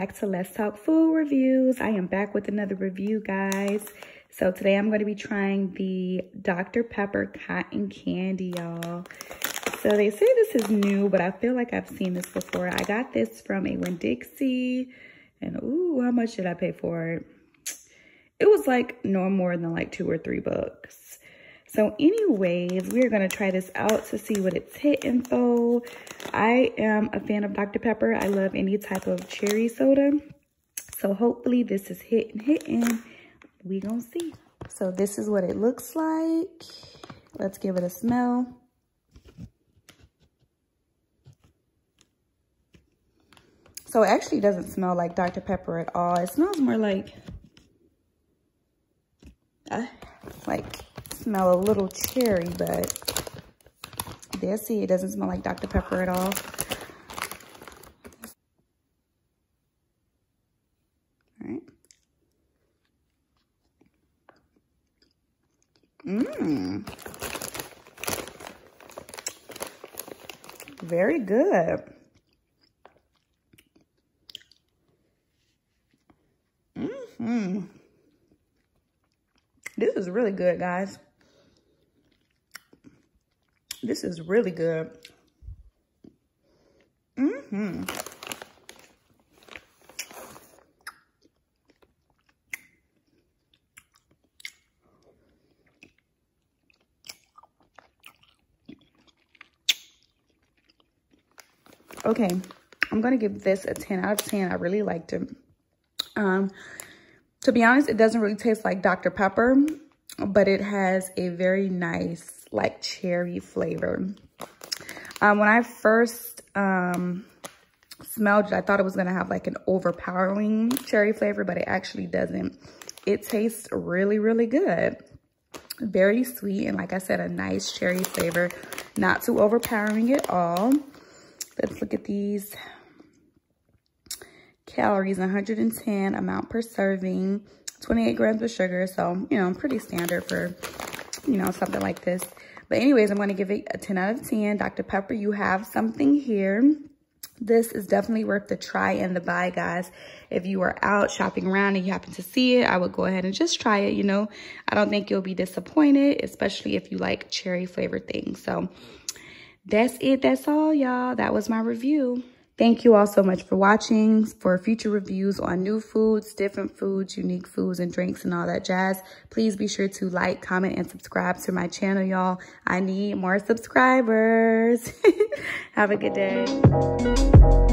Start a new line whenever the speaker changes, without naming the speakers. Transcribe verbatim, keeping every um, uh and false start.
back to Let's Talk Food Reviews. I am back with another review, guys. So today I'm going to be trying the Doctor Pepper cotton candy, y'all. So they say this is new, but I feel like I've seen this before. I got this from a WinnDixie, and ooh, how much did I pay for it? It was like no more than like two or three bucks. So anyways, we're going to try this out to see what it's hitting for. I am a fan of Doctor Pepper. I love any type of cherry soda. So hopefully this is hitting, hitting. We gonna see. So this is what it looks like. Let's give it a smell. So it actually doesn't smell like Doctor Pepper at all. It smells more like, uh, like smell a little cherry, but there, see, it doesn't smell like Doctor Pepper at all. All right. Mmm. Very good. Mm-hmm. This is really good, guys. This is really good. Mm-hmm. Okay, I'm gonna give this a ten out of ten. I really liked it. Um, to be honest, it doesn't really taste like Doctor Pepper, but it has a very nice, like, cherry flavor. Um, when I first um, smelled it, I thought it was gonna have like an overpowering cherry flavor, but it actually doesn't. It tastes really, really good. Very sweet, and like I said, a nice cherry flavor. Not too overpowering at all. Let's look at these calories. One hundred ten amount per serving, twenty-eight grams of sugar. So, you know, pretty standard for, you know, something like this. But anyways, I'm going to give it a ten out of ten. Doctor Pepper, you have something here. This is definitely worth the try and the buy, guys. If you are out shopping around and you happen to see it, I would go ahead and just try it. You know, I don't think you'll be disappointed, especially if you like cherry flavored things. So that's it. That's all, y'all. That was my review. Thank you all so much for watching. For future reviews on new foods, different foods, unique foods and drinks and all that jazz, please be sure to like, comment, and subscribe to my channel, y'all. I need more subscribers. Have a good day.